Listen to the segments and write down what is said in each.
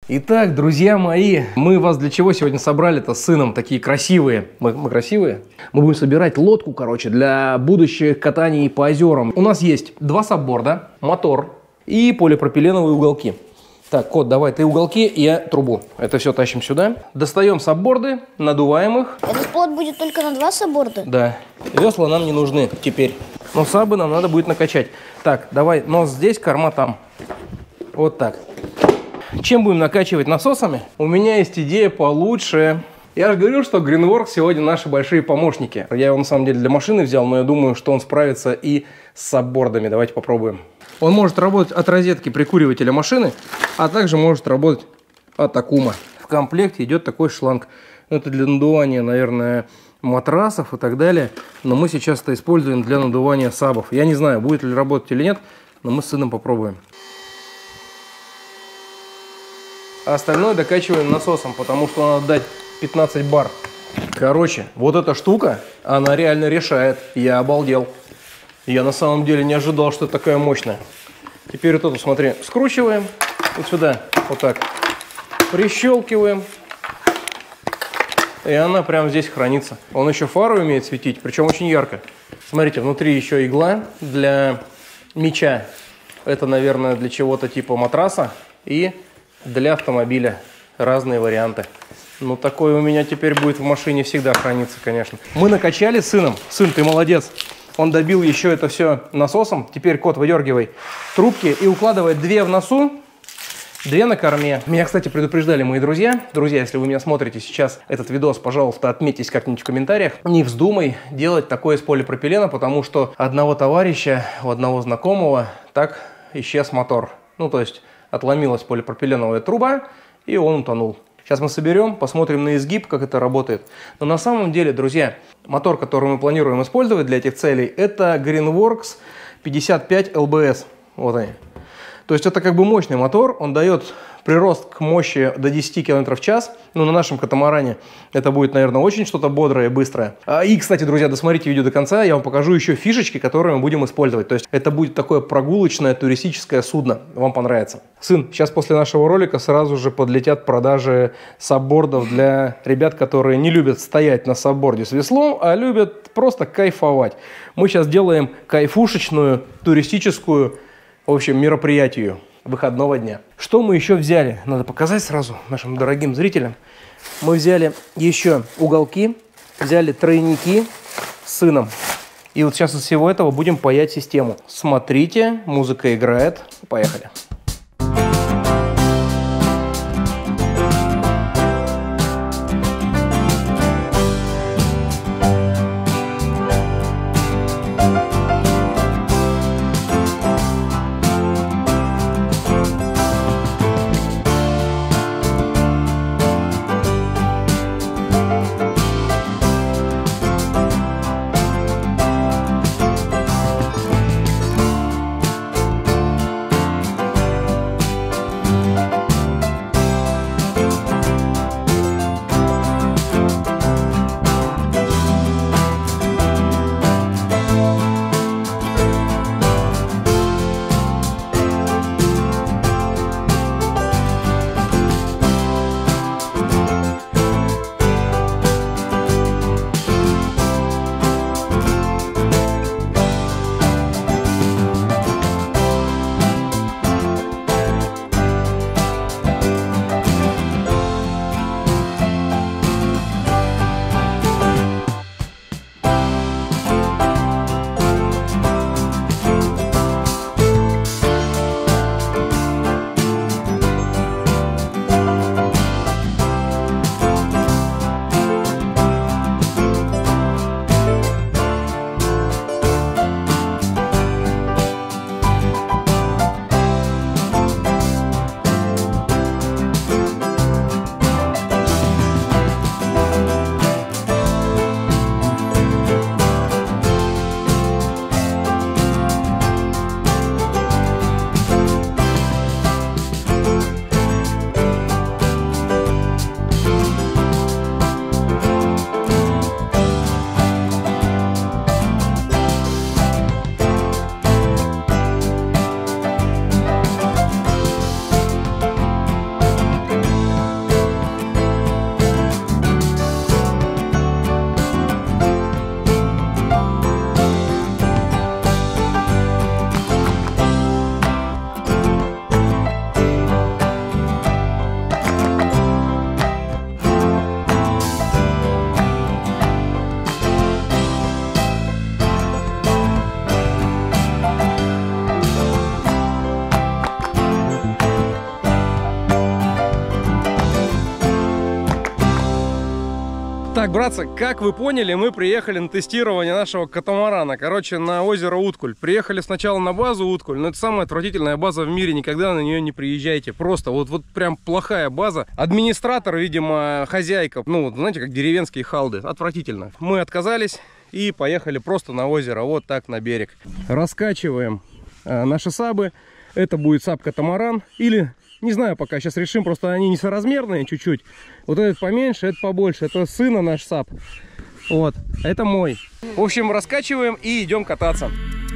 Итак, друзья мои, мы вас для чего сегодня собрали-то с сыном? Такие красивые. Мы красивые? Мы будем собирать лодку, короче, для будущих катаний по озерам. У нас есть 2 сабборда, мотор и полипропиленовые уголки. Так, Кот, давай ты уголки, я трубу. Это все тащим сюда. Достаем сабборды, надуваем их. Этот плот будет только на 2 сабборда? Да. Весла нам не нужны теперь. Но сабы нам надо будет накачать. Так, давай нос здесь, корма там. Вот так. Чем будем накачивать насосами? У меня есть идея получше. Я же говорю, что Greenworks сегодня наши большие помощники. Я его на самом деле для машины взял, но я думаю, что он справится и с саббордами. Давайте попробуем. Он может работать от розетки прикуривателя машины, а также может работать от аккума. В комплекте идет такой шланг. Это для надувания, наверное, матрасов и так далее. Но мы сейчас это используем для надувания сабов. Я не знаю, будет ли работать или нет, но мы с сыном попробуем. А остальное докачиваем насосом, потому что надо дать 15 бар. Короче, вот эта штука, она реально решает. Я обалдел. Я на самом деле не ожидал, что это такая мощная. Теперь вот эту, смотри, скручиваем. Вот сюда, вот так. Прищелкиваем. И она прямо здесь хранится. Он еще фару умеет светить, причем очень ярко. Смотрите, внутри еще игла для меча. Это, наверное, для чего-то типа матраса. И для автомобиля разные варианты. Ну, такое у меня теперь будет в машине всегда храниться, конечно. Мы накачали с сыном. Сын, ты молодец. Он добил еще это все насосом. Теперь, Кот, выдергивай трубки и укладывай 2 в носу, 2 на корме. Меня, кстати, предупреждали мои друзья. Друзья, если вы меня смотрите сейчас этот видос, пожалуйста, отметьтесь как-нибудь в комментариях. Не вздумай делать такое из полипропилена, потому что одного товарища, у одного знакомого так исчез мотор. Ну, то есть отломилась полипропиленовая труба, и он утонул. Сейчас мы соберем, посмотрим на изгиб, как это работает. Но на самом деле, друзья, мотор, который мы планируем использовать для этих целей, это Greenworks 55 LBS. Вот они. То есть это как бы мощный мотор, он дает прирост к мощи до 10 км в час. Ну, на нашем катамаране это будет, наверное, очень что-то бодрое и быстрое. И, кстати, друзья, досмотрите видео до конца, я вам покажу еще фишечки, которые мы будем использовать. То есть это будет такое прогулочное туристическое судно. Вам понравится. Сын, сейчас после нашего ролика сразу же подлетят продажи саббордов для ребят, которые не любят стоять на сабборде с веслом, а любят просто кайфовать. Мы сейчас делаем кайфушечную, туристическую, в общем, мероприятию выходного дня. Что мы еще взяли? Надо показать сразу нашим дорогим зрителям. Мы взяли еще уголки, взяли тройники с сыном. И вот сейчас из всего этого будем паять систему. Смотрите, музыка играет. Поехали. Так, братцы, как вы поняли, мы приехали на тестирование нашего катамарана. Короче, на озеро Уткуль. Приехали сначала на базу Уткуль, но это самая отвратительная база в мире. Никогда на нее не приезжайте. Просто вот прям плохая база. Администратор, видимо, хозяйка. Ну, знаете, как деревенские халды. Отвратительно. Мы отказались и поехали просто на озеро. Вот так на берег. Раскачиваем наши сабы. Это будет саб-катамаран. Или... Не знаю, пока сейчас решим, просто они несоразмерные чуть-чуть. Вот этот поменьше, это побольше. Это сына наш саб. Вот, это мой. В общем, раскачиваем и идем кататься.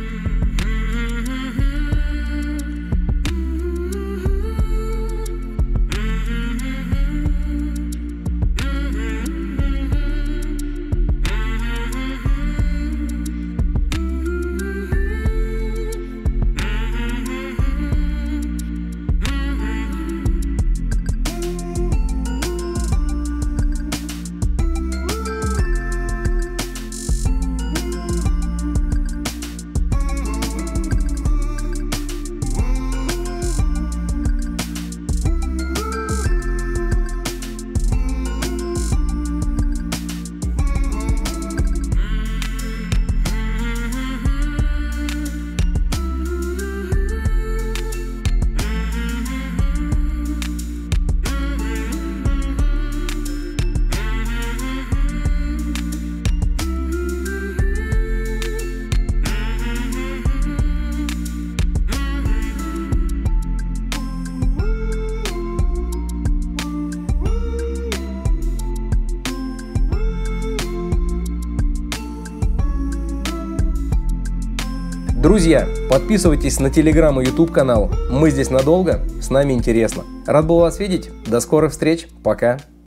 Друзья, подписывайтесь на Телеграм и YouTube канал. Мы здесь надолго, с нами интересно. Рад был вас видеть. До скорых встреч. Пока.